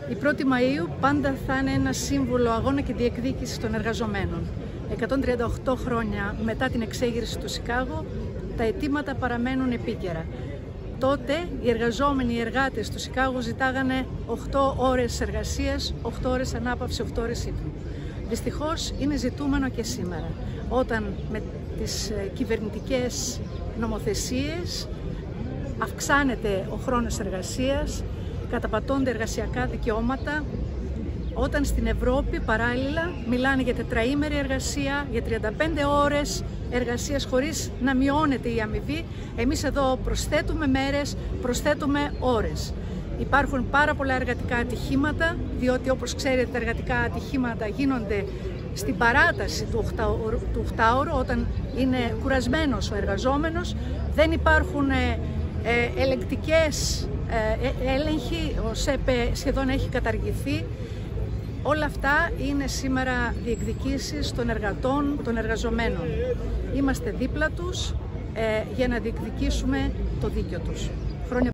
Η 1η Μαΐου πάντα θα είναι ένα σύμβολο αγώνα και διεκδίκησης των εργαζομένων. 138 χρόνια μετά την εξέγερση του Σικάγο, τα αιτήματα παραμένουν επίκαιρα. Τότε οι εργαζόμενοι, οι εργάτες του Σικάγο ζητάγανε 8 ώρες εργασίας, 8 ώρες ανάπαυση, 8 ώρες ύπνου. Δυστυχώς είναι ζητούμενο και σήμερα, όταν με τις κυβερνητικές νομοθεσίες αυξάνεται ο χρόνος εργασίας, καταπατώνται εργασιακά δικαιώματα, όταν στην Ευρώπη παράλληλα μιλάνε για τετραήμερη εργασία, για 35 ώρες εργασίας χωρίς να μειώνεται η αμοιβή, εμείς εδώ προσθέτουμε μέρες, προσθέτουμε ώρες. Υπάρχουν πάρα πολλά εργατικά ατυχήματα, διότι όπως ξέρετε τα εργατικά ατυχήματα γίνονται στην παράταση του 8ωρου, όταν είναι κουρασμένος ο εργαζόμενος, δεν υπάρχουν ελεγκτικές έλεγχοι, ο ΣΕΠΕ σχεδόν έχει καταργηθεί. Όλα αυτά είναι σήμερα διεκδικήσεις των εργατών, των εργαζομένων. Είμαστε δίπλα τους για να διεκδικήσουμε το δίκαιο τους.